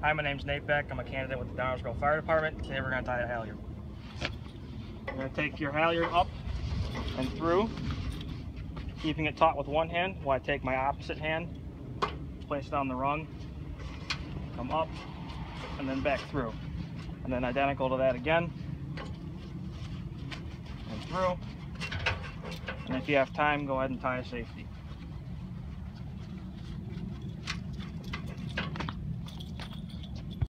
Hi, my name's Nate Beck. I'm a candidate with the Downers Grove Fire Department. Today we're going to tie a halyard. You're going to take your halyard up and through, keeping it taut with one hand while I take my opposite hand, place it on the rung, come up, and then back through. And then identical to that again, and through. And if you have time, go ahead and tie a safety.